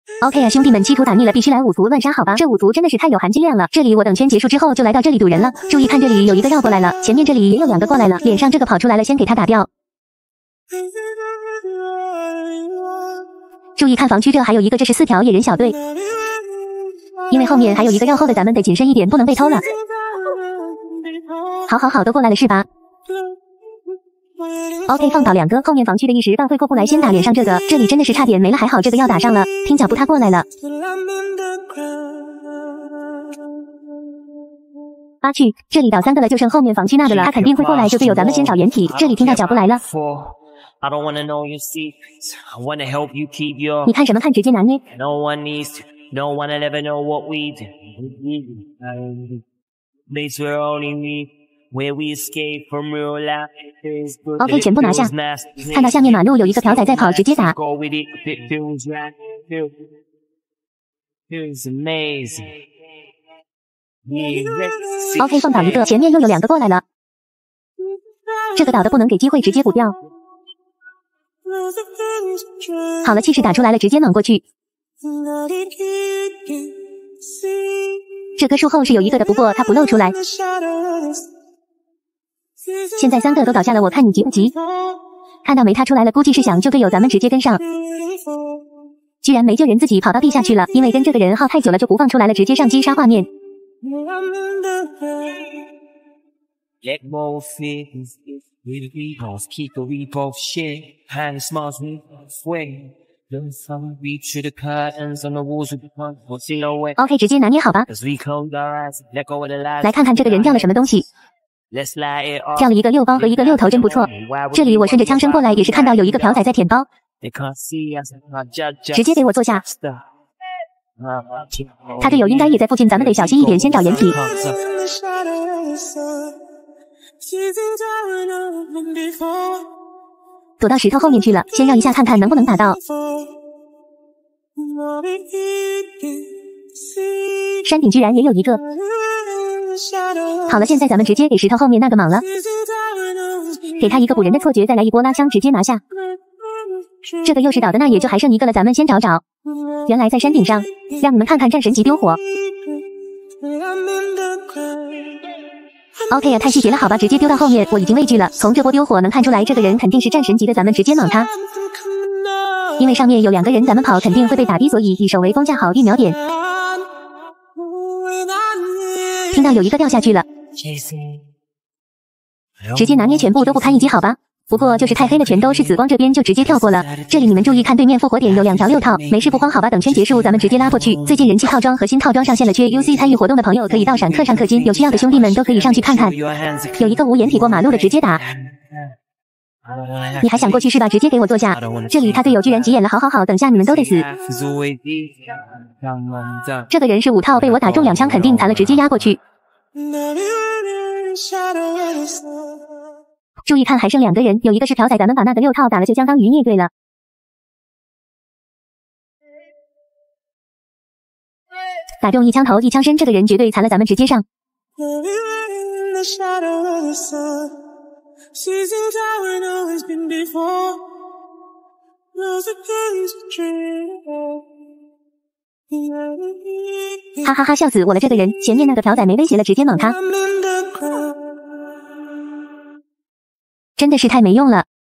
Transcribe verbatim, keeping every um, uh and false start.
OK 啊，兄弟们，七图打腻了，必须来五图乱杀，好吧？这五图真的是太有含金量了。这里我等圈结束之后就来到这里堵人了。注意看，这里有一个绕过来了，前面这里也有两个过来了，脸上这个跑出来了，先给他打掉。注意看防区，这还有一个，这是四条野人小队，因为后面还有一个绕后的，咱们得谨慎一点，不能被偷了。好好好，都过来了是吧？OK， 放倒两个，后面防区的一时半会过不来，先打脸上这个，这里真的是差点没了，还好这个要打上了，听脚步他过来了。八去，这里倒三个了，就剩后面防区那个了，他肯定会过来，就队友咱们先找掩体，这里听到脚步来了。你看什么看，直接拿捏。OK， 全部拿下。看到下面马路有一个朴仔在跑，直接打。OK， 放倒一个，前面又有两个过来了。这个倒的不能给机会，直接补掉。好了，气势打出来了，直接猛过去。这棵树后是有一个的，不过他不露出来。现在三个都倒下了，我看你急不急？看到没他出来了，估计是想救队友，咱们直接跟上。居然没救人，自己跑到地下去了，因为跟这个人耗太久了，就不放出来了，直接上击杀画面。OK， 直接拿捏好吧。来看看这个人掉了什么东西。掉了一个六包和一个六头，真不错。这里我顺着枪声过来，也是看到有一个朴仔在舔包，直接给我坐下。他队友应该也在附近，咱们得小心一点，先找掩体。躲到石头后面去了，先绕一下看看能不能打到。山顶居然也有一个。好了，现在咱们直接给石头后面那个莽了，给他一个补人的错觉，再来一波拉枪，直接拿下。这个又是倒的，那也就还剩一个了，咱们先找找。原来在山顶上，让你们看看战神级丢火。OK 呀、啊，太细节了，好吧，直接丢到后面，我已经畏惧了。从这波丢火能看出来，这个人肯定是战神级的，咱们直接莽他。因为上面有两个人，咱们跑肯定会被打低，所以以手为攻，架好预瞄点。听到有一个掉下去了，直接拿捏，全部都不堪一击，好吧。不过就是太黑了，全都是紫光，这边就直接跳过了。这里你们注意看，对面复活点有两条六套，没事不慌，好吧，等圈结束咱们直接拉过去。最近人气套装和新套装上线了，缺 U C 参与活动的朋友可以到闪氪上氪金，有需要的兄弟们都可以上去看看。有一个无掩体过马路的直接打。你还想过去是吧？直接给我坐下。这里他队友居然急眼了，好好好，等下你们都得死。这个人是五套，被我打中两枪，肯定残了，直接压过去。注意看，还剩两个人，有一个是朴仔，咱们把那个六套打了，就相当于灭队了。打中一枪头，一枪身，这个人绝对残了，咱们直接上。哈哈哈，笑死我了！这个人，前面那个朴仔没威胁了，直接猛他。真的是太没用了。